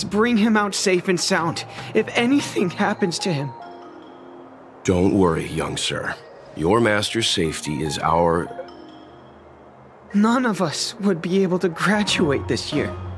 Please bring him out safe and sound, if anything happens to him. Don't worry, young sir. Your master's safety is our... None of us would be able to graduate this year.